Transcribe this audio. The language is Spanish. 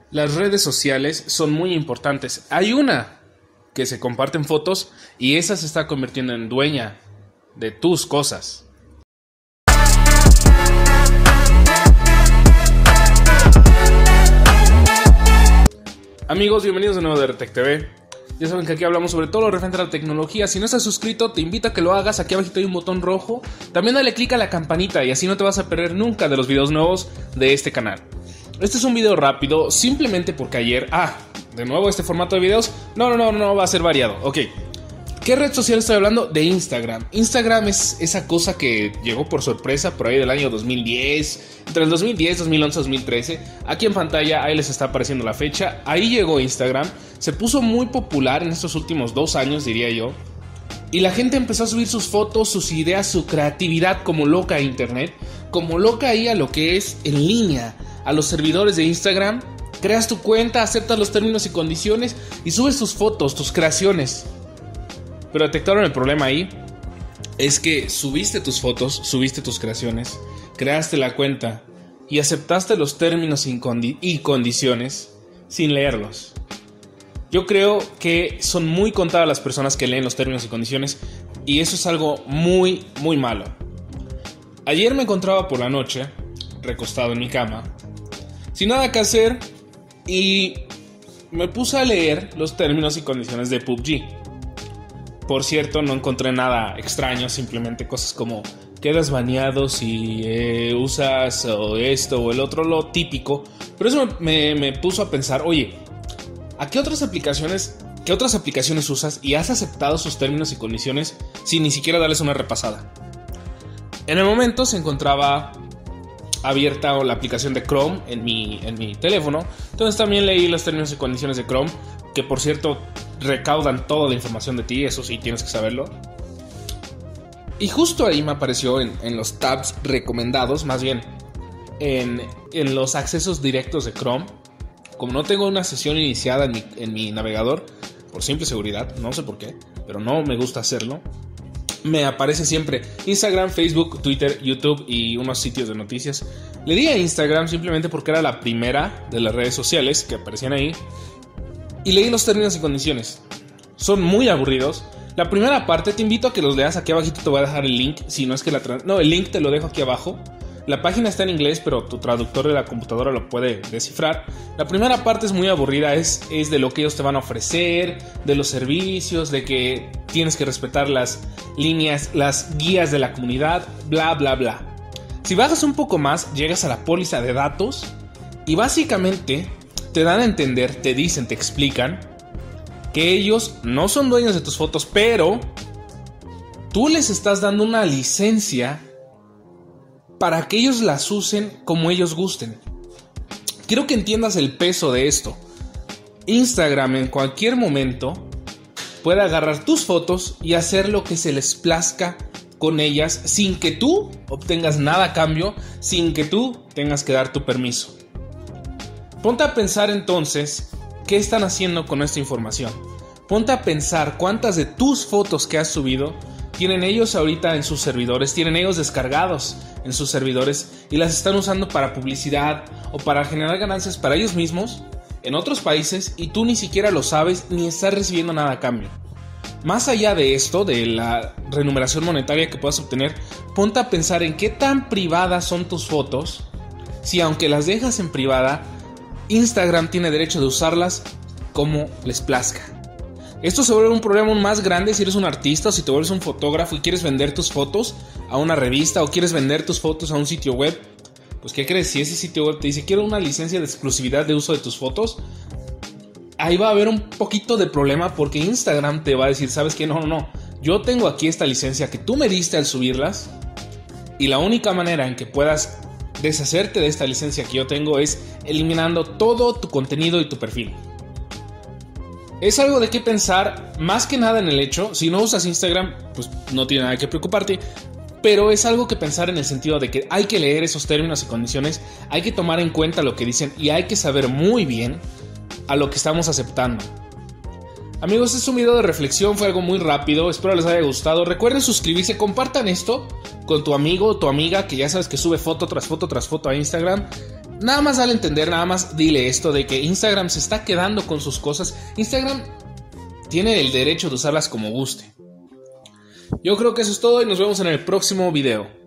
Las redes sociales son muy importantes. Hay una que se comparten fotos y esa se está convirtiendo en dueña de tus cosas. Amigos, bienvenidos de nuevo a Retech TV. Ya saben que aquí hablamos sobre todo lo referente a la tecnología. Si no estás suscrito, te invito a que lo hagas. Aquí abajito hay un botón rojo. También dale click a la campanita y así no te vas a perder nunca de los videos nuevos de este canal. Este es un video rápido, simplemente porque ayer... de nuevo este formato de videos. No, va a ser variado. Ok. ¿Qué red social estoy hablando? De Instagram. Instagram es esa cosa que llegó por sorpresa por ahí del año 2010. Entre el 2010, 2011, 2013. Aquí en pantalla, ahí les está apareciendo la fecha. Ahí llegó Instagram. Se puso muy popular en estos últimos 2 años, diría yo. Y la gente empezó a subir sus fotos, sus ideas, su creatividad como loca a internet. Como loca ahí a lo que es en línea. A los servidores de Instagram. Creas tu cuenta, aceptas los términos y condiciones y subes tus fotos, tus creaciones. Pero detectaron el problema ahí. Es que subiste tus fotos, subiste tus creaciones, creaste la cuenta y aceptaste los términos y condiciones sin leerlos. Yo creo que son muy contadas las personas que leen los términos y condiciones y eso es algo muy, muy malo. Ayer me encontraba por la noche, recostado en mi cama, sin nada que hacer y me puse a leer los términos y condiciones de PUBG. Por cierto, no encontré nada extraño, simplemente cosas como quedas baneado si usas o esto o el otro, lo típico. Pero eso me puso a pensar, oye, ¿a qué otras aplicaciones usas y has aceptado sus términos y condiciones sin ni siquiera darles una repasada? En el momento se encontraba abierta la aplicación de Chrome en mi teléfono. Entonces también leí los términos y condiciones de Chrome, que por cierto recaudan toda la información de ti, eso sí tienes que saberlo. Y justo ahí me apareció en los tabs recomendados, más bien en los accesos directos de Chrome. Como no tengo una sesión iniciada en mi navegador, por simple seguridad, no sé por qué, pero no me gusta hacerlo, me aparece siempre Instagram, Facebook, Twitter, YouTube y unos sitios de noticias. Le di a Instagram simplemente porque era la primera de las redes sociales que aparecían ahí. Y leí los términos y condiciones. Son muy aburridos. La primera parte te invito a que los leas. Aquí abajito te voy a dejar el link. Si no es que el link te lo dejo aquí abajo. La página está en inglés, pero tu traductor de la computadora lo puede descifrar. La primera parte es muy aburrida, es de lo que ellos te van a ofrecer, de los servicios, de que tienes que respetar las líneas, las guías de la comunidad, bla, bla, bla. Si bajas un poco más, llegas a la póliza de datos y básicamente te dan a entender, te dicen, te explican que ellos no son dueños de tus fotos, pero tú les estás dando una licencia para que ellos las usen como ellos gusten. Quiero que entiendas el peso de esto. Instagram en cualquier momento puede agarrar tus fotos y hacer lo que se les plazca con ellas sin que tú obtengas nada a cambio, sin que tú tengas que dar tu permiso. Ponte a pensar entonces qué están haciendo con esta información. Ponte a pensar cuántas de tus fotos que has subido tienen ellos ahorita en sus servidores, tienen ellos descargados en sus servidores y las están usando para publicidad o para generar ganancias para ellos mismos en otros países y tú ni siquiera lo sabes ni estás recibiendo nada a cambio. Más allá de esto, de la remuneración monetaria que puedas obtener, ponte a pensar en qué tan privadas son tus fotos si aunque las dejas en privada, Instagram tiene derecho de usarlas como les plazca. Esto se vuelve un problema aún más grande si eres un artista o si te vuelves un fotógrafo y quieres vender tus fotos a una revista o quieres vender tus fotos a un sitio web. Pues ¿qué crees? Si ese sitio web te dice quiero una licencia de exclusividad de uso de tus fotos, ahí va a haber un poquito de problema porque Instagram te va a decir, ¿sabes qué? No, yo tengo aquí esta licencia que tú me diste al subirlas y la única manera en que puedas deshacerte de esta licencia que yo tengo es eliminando todo tu contenido y tu perfil. Es algo de qué pensar, más que nada en el hecho, si no usas Instagram, pues no tiene nada que preocuparte, pero es algo que pensar en el sentido de que hay que leer esos términos y condiciones, hay que tomar en cuenta lo que dicen y hay que saber muy bien a lo que estamos aceptando. Amigos, este es un video de reflexión, fue algo muy rápido, espero les haya gustado. Recuerden suscribirse, compartan esto con tu amigo o tu amiga que ya sabes que sube foto tras foto tras foto a Instagram. nada más dale a entender, nada más dile esto de que Instagram se está quedando con sus cosas. Instagram tiene el derecho de usarlas como guste. Yo creo que eso es todo y nos vemos en el próximo video.